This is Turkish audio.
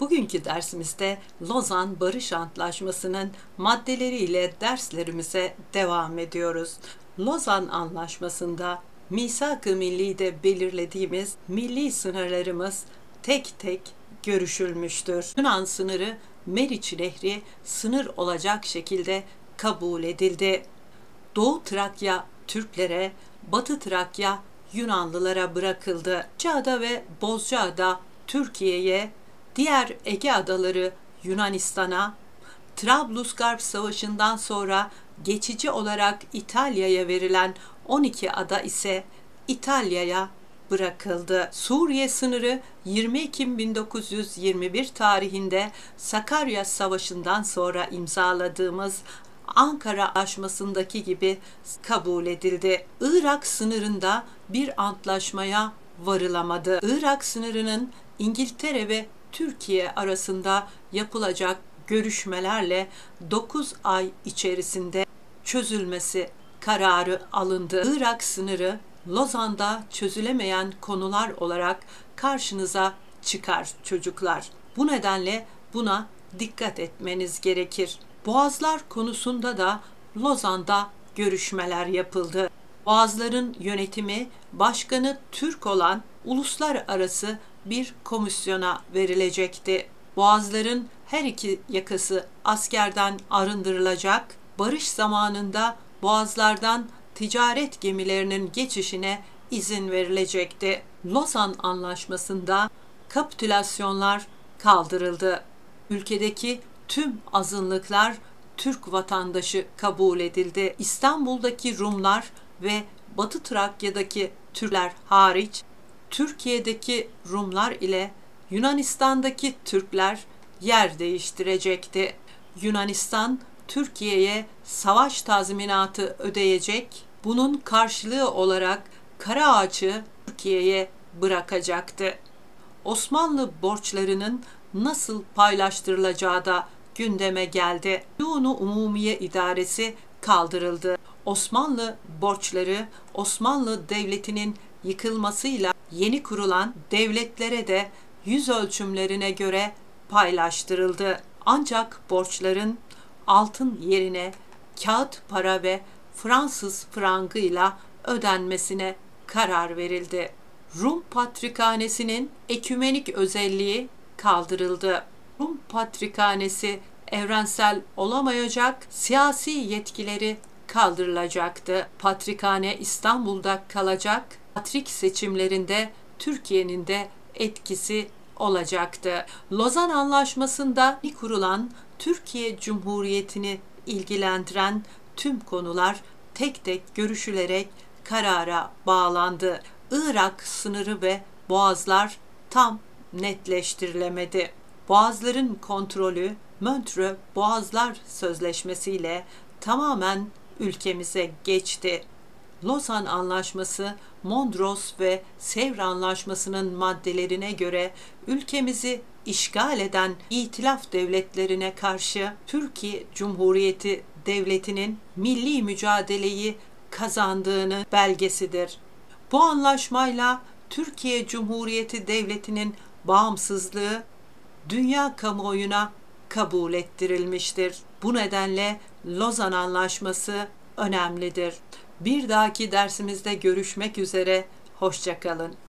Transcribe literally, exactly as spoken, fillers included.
Bugünkü dersimizde Lozan Barış Antlaşması'nın maddeleriyle derslerimize devam ediyoruz. Lozan Antlaşması'nda Misak-ı Milli'de belirlediğimiz milli sınırlarımız tek tek görüşülmüştür. Yunan sınırı Meriç Nehri sınır olacak şekilde kabul edildi. Doğu Trakya Türklere, Batı Trakya Yunanlılara bırakıldı. Çağda ve Bozcaada Türkiye'ye, diğer Ege adaları Yunanistan'a, Trablusgarp Savaşı'ndan sonra geçici olarak İtalya'ya verilen on iki ada ise İtalya'ya bırakıldı. Suriye sınırı yirmi Ekim bin dokuz yüz yirmi bir tarihinde Sakarya Savaşı'ndan sonra imzaladığımız Ankara Antlaşması'ndaki gibi kabul edildi. Irak sınırında bir antlaşmaya varılamadı. Irak sınırının İngiltere ve Türkiye arasında yapılacak görüşmelerle dokuz ay içerisinde çözülmesi kararı alındı. Irak sınırı Lozan'da çözülemeyen konular olarak karşınıza çıkar çocuklar. Bu nedenle buna dikkat etmeniz gerekir. Boğazlar konusunda da Lozan'da görüşmeler yapıldı. Boğazların yönetimi başkanı Türk olan uluslararası bir komisyona verilecekti. Boğazların her iki yakası askerden arındırılacak, barış zamanında boğazlardan ticaret gemilerinin geçişine izin verilecekti. Lozan Antlaşması'nda kapitülasyonlar kaldırıldı. Ülkedeki tüm azınlıklar Türk vatandaşı kabul edildi. İstanbul'daki Rumlar ve Batı Trakya'daki Türkler hariç, Türkiye'deki Rumlar ile Yunanistan'daki Türkler yer değiştirecekti. Yunanistan, Türkiye'ye savaş tazminatı ödeyecek, bunun karşılığı olarak Karaağaç'ı Türkiye'ye bırakacaktı. Osmanlı borçlarının nasıl paylaştırılacağı da gündeme geldi. Diyun-u Umumiye İdaresi kaldırıldı. Osmanlı borçları Osmanlı Devleti'nin yıkılmasıyla yeni kurulan devletlere de yüz ölçümlerine göre paylaştırıldı. Ancak borçların altın yerine kağıt para ve Fransız frangıyla ödenmesine karar verildi. Rum Patrikhanesi'nin ekümenik özelliği kaldırıldı. Rum Patrikhanesi evrensel olamayacak, siyasi yetkileri kaldırılacaktı. Patrikhane İstanbul'da kalacak, patrik seçimlerinde Türkiye'nin de etkisi olacaktı. Lozan Antlaşması'nda kurulan Türkiye Cumhuriyeti'ni ilgilendiren tüm konular tek tek görüşülerek karara bağlandı. Irak sınırı ve boğazlar tam netleştirilemedi. Boğazların kontrolü Montreux Boğazlar Sözleşmesi ile tamamen ülkemize geçti. Lozan Antlaşması, Mondros ve Sevr Antlaşması'nın maddelerine göre ülkemizi işgal eden İtilaf devletlerine karşı Türkiye Cumhuriyeti Devleti'nin milli mücadeleyi kazandığını belgesidir. Bu anlaşmayla Türkiye Cumhuriyeti Devleti'nin bağımsızlığı dünya kamuoyuna kabul ettirilmiştir. Bu nedenle Lozan Antlaşması önemlidir. Bir dahaki dersimizde görüşmek üzere, hoşça kalın.